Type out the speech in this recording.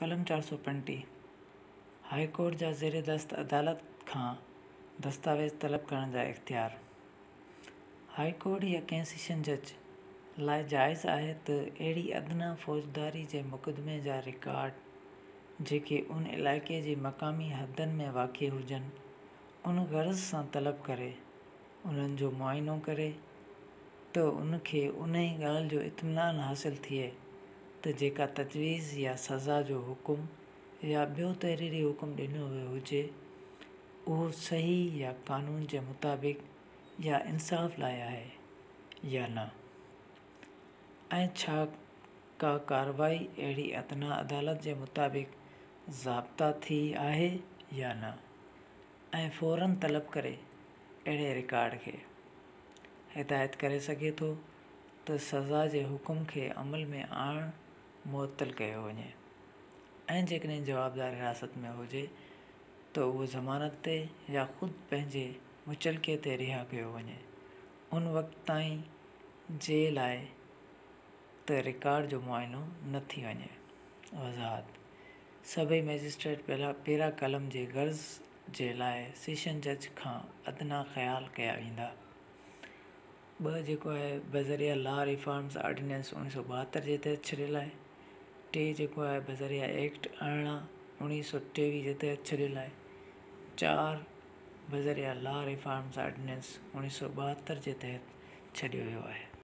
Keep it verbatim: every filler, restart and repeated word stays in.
कलम चार सौ पंटीह हाई कोर्ट जा ज़ेर दस्त अदालत खां दस्तावेज़ तलब करण जा इख्तियार। हाई कोर्ट या कंहिं सेशन जज लाइ जाइज़ आहे त अहिड़ी अदना फ़ौजदारी जे मुक़दमे जा रिकॉर्ड जेके उन इलाइक़े जी मक़ामी हदनि में वाक़िअ हुजनि, उन ग़र्ज़ सां तलब करे उन्हनि जो मुआइनो करे त उन खे उन ई ॻाल्हि जो इत्मिनान हासिल थिए त जेका तजवीज़ या सज़ा जो हुकुम या ॿियो तहरीरी हुकुम ॾिनो वियो हुजे उहो सही या क़ानून जे मुताबिक़ या इंसाफ़ लाइ आहे या न, ऐं छा का कार्रवाई अहिड़ी अदना अदालत जे मुताबिक़ ज़ाब्ता थी आहे या न, ऐं फ़ौरन तलब करे अहिड़े रिकॉर्ड खे हिदायत करे सघे थो त सज़ा जे हुकुम खे अमल में आणणु मुअत्तल कयो वञे, ऐं जेकॾहिं जवाबदार हिरासत में हुजे त उहो ज़मानत ते या ख़ुदि पंहिंजे मुचलके ते रिहा कयो वञे। उन वक़्त ताईं जेल आहे त रिकॉर्ड जो मुआइनो न थी वञे। वज़ाहत: सभई मैजिस्ट्रेट पहिला पहिरां कलम जे ग़र्ज़ जे लाइ सेशन जज खां अदना ख़्याल कया वेंदा। ॿ जेको आहे बज़रिया लॉ रिफॉर्म्स ऑर्डिनेंस उणिवीह सौ ॿाहतरि जे तहत छॾियल आहे। टे जेको आहे बज़रिया एक्ट अरिड़हं उणिवीह सौ टेवीह जे तहत छॾियल आहे। चार बज़रिया लॉ रिफॉर्म्स ऑर्डिनेंस उणिवीह सौ ॿाहतरि जे तहत छॾियो वियो आहे।